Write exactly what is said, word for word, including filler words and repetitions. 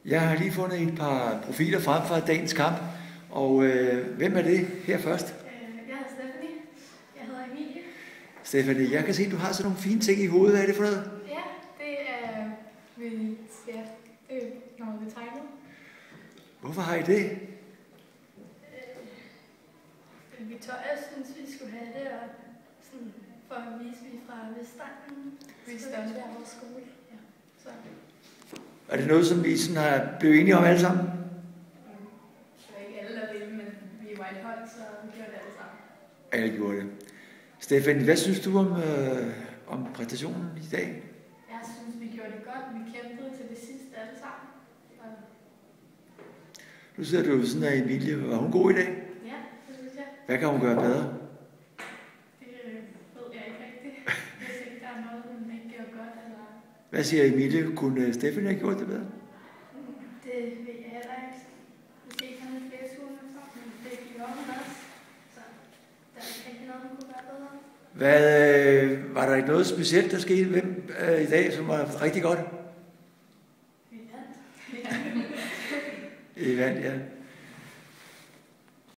Jeg har lige fundet et par profiler frem fra dagens kamp, og øh, hvem er det her først? Øh, jeg hedder Stephanie. Jeg hedder Emilie. Stephanie, jeg kan se, at du har sådan nogle fine ting i hovedet. Hvad er det for noget? Ja, det er, vi, ja, det er noget, vi tegner. Hvorfor har I det? Øh, Victoria synes, vi skulle have det, og sådan, for at vise, at vi er fra Vestegnen. Vi er stolte af vores skole. Ja, så. Er det noget, som I sådan har blevet enige om alle sammen? Det var ikke alle, der ville, men vi var et hold, så vi gjorde det alle sammen. Alle gjorde det. Stephanie, hvad synes du om, øh, om præstationen i dag? Jeg synes, vi gjorde det godt. Vi kæmpede til det sidste alle sammen. Og Nu sidder du sådan der, Emilie. Var hun god i dag? ja, det synes jeg. Hvad kan hun gøre bedre? Det øh, ved jeg ikke rigtigt. Hvis ikke der er noget, hun ikke gjorde godt, eller... Hvad siger Emilie? Kunne Stephanie have gjort det bedre? Det ved jeg heller ikke. Måske kan hun flere ture med for, men det gjorde hun også. Så der er ikke noget, hun kunne gøre bedre. Hvad, øh, var der ikke noget specielt, der skete hvem, øh, i dag, som var rigtig godt? Vi vandt. Ja. I vandt, ja.